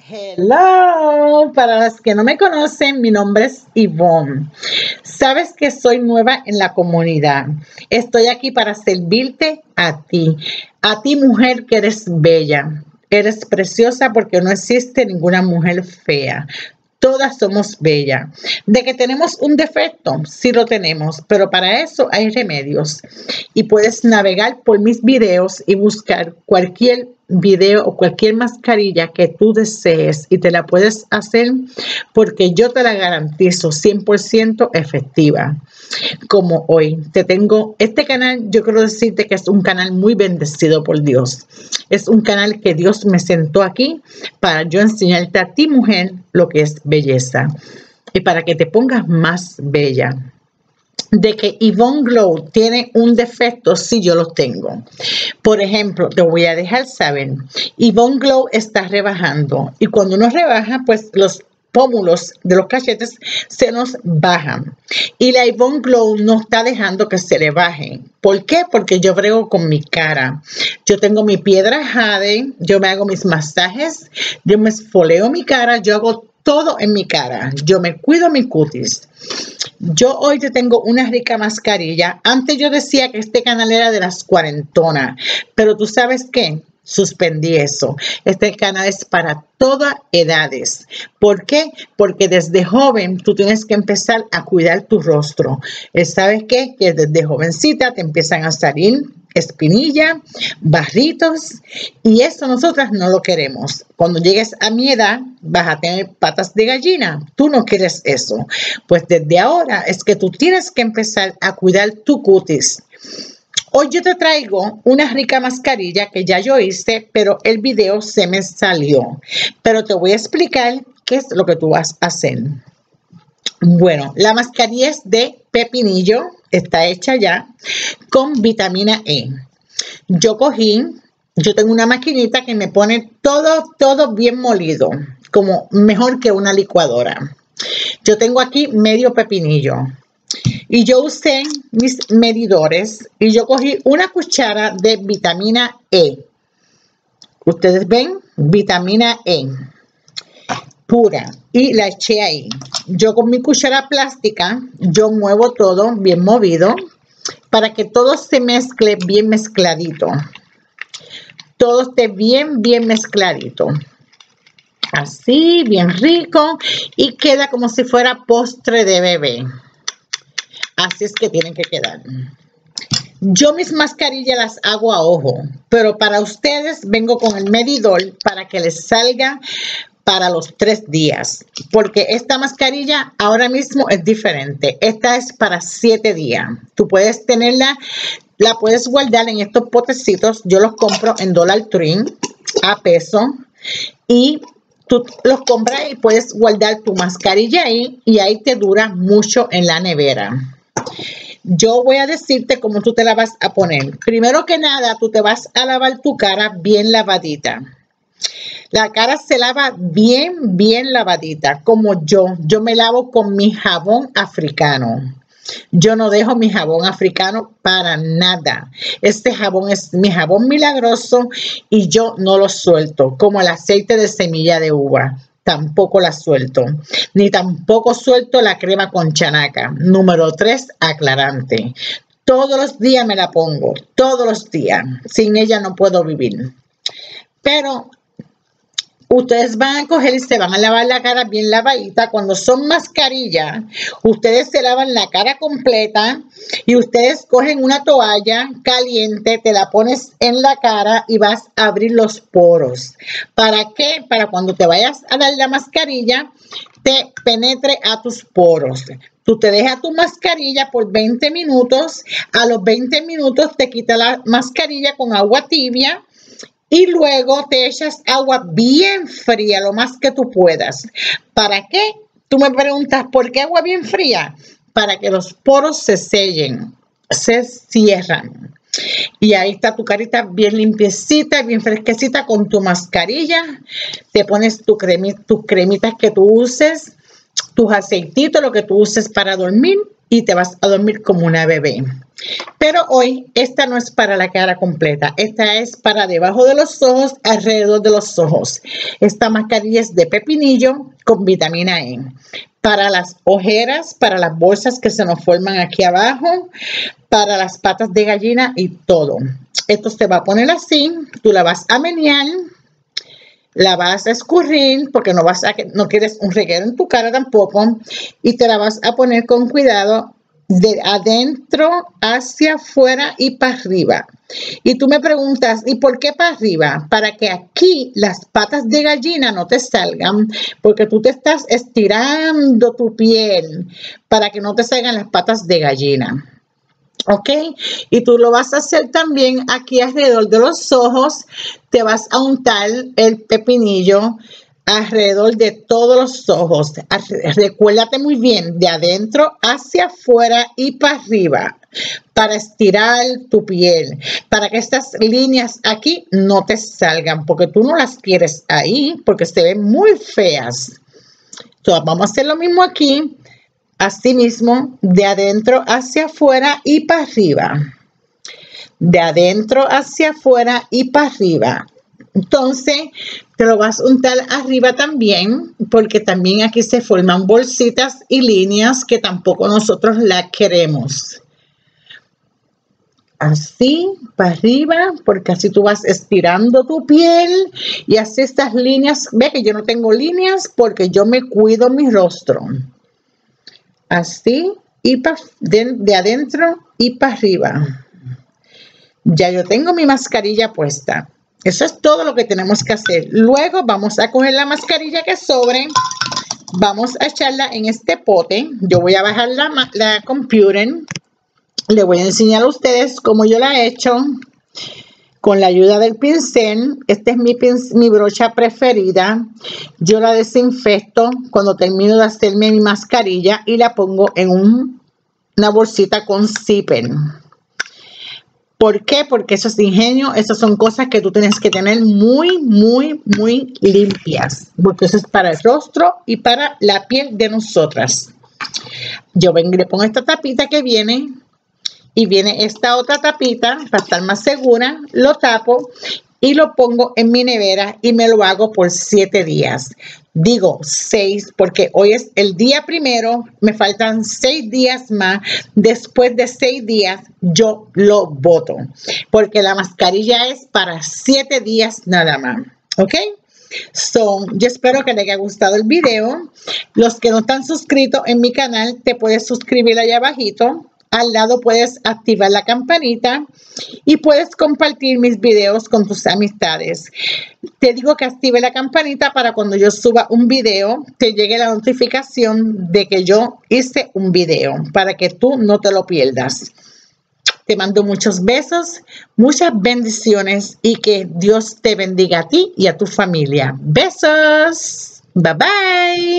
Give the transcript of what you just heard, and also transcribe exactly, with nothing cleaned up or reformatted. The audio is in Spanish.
Hello, para las que no me conocen, mi nombre es Yvonne. Sabes que soy nueva en la comunidad. Estoy aquí para servirte a ti, a ti mujer que eres bella. Eres preciosa porque no existe ninguna mujer fea. Todas somos bellas. De que tenemos un defecto, sí lo tenemos, pero para eso hay remedios. Y puedes navegar por mis videos y buscar cualquier video o cualquier mascarilla que tú desees y te la puedes hacer porque yo te la garantizo cien por ciento efectiva. Como hoy te tengo este canal, yo quiero decirte que es un canal muy bendecido por Dios. Es un canal que Dios me sentó aquí para yo enseñarte a ti, mujer, lo que es belleza y para que te pongas más bella. De que Yvonne Glow tiene un defecto, sí, yo lo tengo. Por ejemplo, te voy a dejar saber, Yvonne Glow está rebajando y cuando uno rebaja, pues los pómulos de los cachetes se nos bajan y la Yvonne Glow no está dejando que se le baje. ¿Por qué? Porque yo brego con mi cara. Yo tengo mi piedra jade, yo me hago mis masajes, yo me esfoleo mi cara, yo hago todo en mi cara. Yo me cuido mi cutis. Yo hoy te tengo una rica mascarilla. Antes yo decía que este canal era de las cuarentonas, pero tú sabes qué, suspendí eso. Este canal es para todas edades. ¿Por qué? Porque desde joven tú tienes que empezar a cuidar tu rostro. ¿Sabes qué? Que desde jovencita te empiezan a salir espinilla, barritos, y eso nosotras no lo queremos. Cuando llegues a mi edad vas a tener patas de gallina. Tú no quieres eso. Pues desde ahora es que tú tienes que empezar a cuidar tu cutis. Hoy yo te traigo una rica mascarilla que ya yo hice, pero el video se me salió. Pero te voy a explicar qué es lo que tú vas a hacer. Bueno, la mascarilla es de pepinillo, está hecha ya con vitamina E. Yo cogí, yo tengo una maquinita que me pone todo, todo bien molido, como mejor que una licuadora. Yo tengo aquí medio pepinillo. Y yo usé mis medidores y yo cogí una cuchara de vitamina E. Ustedes ven, vitamina E pura y la eché ahí. Yo con mi cuchara plástica, yo muevo todo bien movido para que todo se mezcle bien mezcladito. Todo esté bien, bien mezcladito. Así, bien rico y queda como si fuera postre de bebé. Así es que tienen que quedar. Yo mis mascarillas las hago a ojo, pero para ustedes vengo con el medidor para que les salga para los tres días. Porque esta mascarilla ahora mismo es diferente. Esta es para siete días. Tú puedes tenerla, la puedes guardar en estos potecitos. Yo los compro en Dollar Tree a peso y tú los compras y puedes guardar tu mascarilla ahí y ahí te dura mucho en la nevera. Yo voy a decirte cómo tú te la vas a poner. Primero que nada, tú te vas a lavar tu cara bien lavadita. La cara se lava bien, bien lavadita, como yo. Yo me lavo con mi jabón africano. Yo no dejo mi jabón africano para nada. Este jabón es mi jabón milagroso y yo no lo suelto, como el aceite de semilla de uva. Tampoco la suelto, ni tampoco suelto la crema con chanaca. Número tres, aclarante. Todos los días me la pongo, todos los días. Sin ella no puedo vivir. Pero ustedes van a coger y se van a lavar la cara bien lavadita. Cuando son mascarillas, ustedes se lavan la cara completa y ustedes cogen una toalla caliente, te la pones en la cara y vas a abrir los poros. ¿Para qué? Para cuando te vayas a dar la mascarilla, te penetre a tus poros. Tú te dejas tu mascarilla por veinte minutos. A los veinte minutos te quitas la mascarilla con agua tibia. Y luego te echas agua bien fría, lo más que tú puedas. ¿Para qué? Tú me preguntas, ¿por qué agua bien fría? Para que los poros se sellen, se cierran. Y ahí está tu carita bien limpiecita, bien fresquecita con tu mascarilla. Te pones tu cremi, tus cremitas que tú uses, tus aceititos, lo que tú uses para dormir. Y te vas a dormir como una bebé. Pero hoy esta no es para la cara completa, esta es para debajo de los ojos, alrededor de los ojos. Esta mascarilla es de pepinillo con vitamina E. Para las ojeras, para las bolsas que se nos forman aquí abajo, para las patas de gallina y todo. Esto se va a poner así, tú la vas a menear, la vas a escurrir porque no, vas a, no quieres un reguero en tu cara tampoco, y te la vas a poner con cuidado de adentro hacia afuera y para arriba. Y tú me preguntas, ¿y por qué para arriba? Para que aquí las patas de gallina no te salgan, porque tú te estás estirando tu piel para que no te salgan las patas de gallina. ¿Ok? Y tú lo vas a hacer también aquí alrededor de los ojos. Te vas a untar el pepinillo alrededor de todos los ojos. Recuérdate muy bien, de adentro hacia afuera y para arriba, para estirar tu piel, para que estas líneas aquí no te salgan, porque tú no las quieres ahí, porque se ven muy feas. Entonces, vamos a hacer lo mismo aquí. Así mismo, de adentro hacia afuera y para arriba. De adentro hacia afuera y para arriba. Entonces, te lo vas a untar arriba también, porque también aquí se forman bolsitas y líneas que tampoco nosotros las queremos. Así, para arriba, porque así tú vas estirando tu piel y así estas líneas. Ve que yo no tengo líneas porque yo me cuido mi rostro. Así, y pa, de, de adentro y para arriba. Ya yo tengo mi mascarilla puesta. Eso es todo lo que tenemos que hacer. Luego vamos a coger la mascarilla que sobre. Vamos a echarla en este pote. Yo voy a bajar la, la computer. Le voy a enseñar a ustedes cómo yo la he hecho. Con la ayuda del pincel. Esta es mi, mi brocha preferida. Yo la desinfecto cuando termino de hacerme mi mascarilla y la pongo en un, una bolsita con zipper. ¿Por qué? Porque eso es ingenio. Esas son cosas que tú tienes que tener muy, muy, muy limpias. Porque eso es para el rostro y para la piel de nosotras. Yo vengo y le pongo esta tapita que viene. Y viene esta otra tapita para estar más segura, lo tapo y lo pongo en mi nevera y me lo hago por siete días. Digo seis porque hoy es el día primero, me faltan seis días más. Después de seis días yo lo boto porque la mascarilla es para siete días nada más. ¿Ok? So, yo espero que les haya gustado el video. Los que no están suscritos en mi canal, te puedes suscribir allá abajito. Al lado puedes activar la campanita y puedes compartir mis videos con tus amistades. Te digo que active la campanita para cuando yo suba un video, te llegue la notificación de que yo hice un video, para que tú no te lo pierdas. Te mando muchos besos, muchas bendiciones y que Dios te bendiga a ti y a tu familia. Besos. Bye bye.